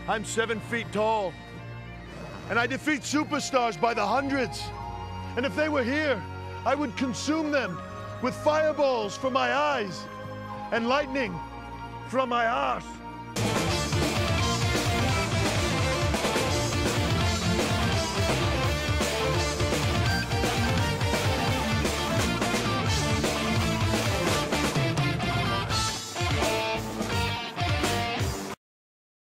I'm 7 feet tall. And I defeat superstars by the hundreds. And if they were here, I would consume them with fireballs from my eyes and lightning from my arse.